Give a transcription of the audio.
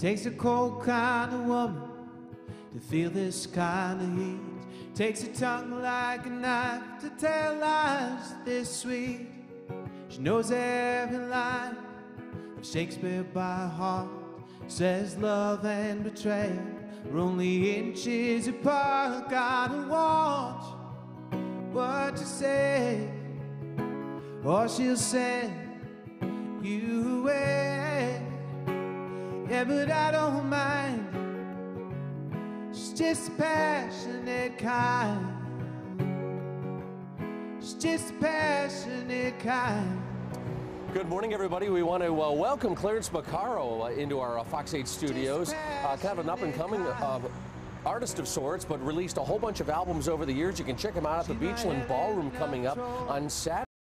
Takes a cold kind of woman to feel this kind of heat. Takes a tongue like a knife to tell lies this sweet. She knows every line of Shakespeare by heart. Says love and betrayal are only inches apart. Gotta watch what you say, or she'll send you away. Yeah, but I don't mind. She's just a passionate kind. She's just a passionate kind. Good morning, everybody. We want to welcome Clarence Baccaro into our Fox 8 studios. Kind of an up-and-coming artist of sorts, but released a whole bunch of albums over the years. You can check him out at the Beachland Ballroom coming up on Saturday.